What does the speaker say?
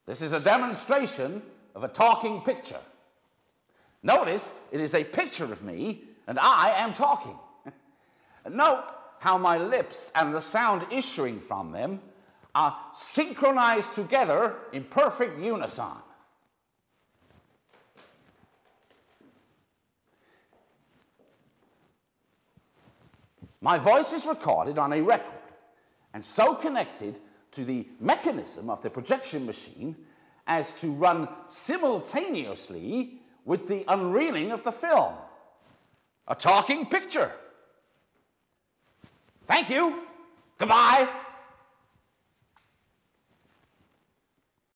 This is a demonstration of a talking picture. Notice it is a picture of me and I am talking. Note how my lips and the sound issuing from them are synchronized together in perfect unison. My voice is recorded on a record and so connected to the mechanism of the projection machine as to run simultaneously with the unreeling of the film. A talking picture. Thank you. Goodbye.